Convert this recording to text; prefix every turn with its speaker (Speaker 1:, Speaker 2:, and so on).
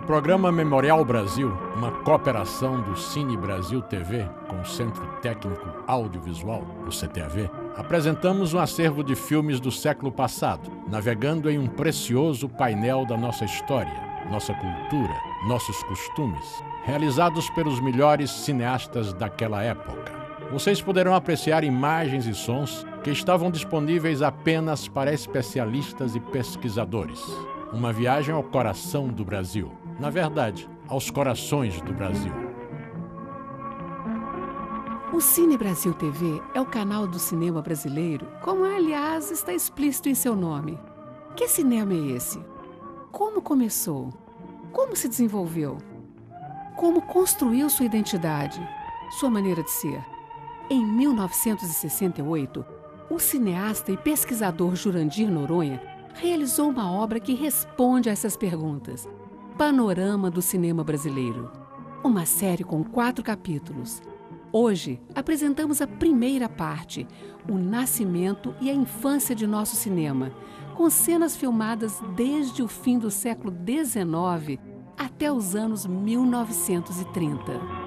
Speaker 1: programa Memorial Brasil, uma cooperação do Cine Brasil TV com o Centro Técnico Audiovisual, o CTAV, apresentamos um acervo de filmes do século passado, navegando em um precioso painel da nossa história, nossa cultura, nossos costumes, realizados pelos melhores cineastas daquela época. Vocês poderão apreciar imagens e sons que estavam disponíveis apenas para especialistas e pesquisadores. Uma viagem ao coração do Brasil. Na verdade, aos corações do Brasil.
Speaker 2: O Cine Brasil TV é o canal do cinema brasileiro, como, aliás, está explícito em seu nome. Que cinema é esse? Como começou? Como se desenvolveu? Como construiu sua identidade, sua maneira de ser? Em 1968, o cineasta e pesquisador Jurandir Noronha realizou uma obra que responde a essas perguntas. Panorama do Cinema Brasileiro. Uma série com 4 capítulos. Hoje, apresentamos a primeira parte, o nascimento e a infância de nosso cinema, com cenas filmadas desde o fim do século XIX até os anos 1930.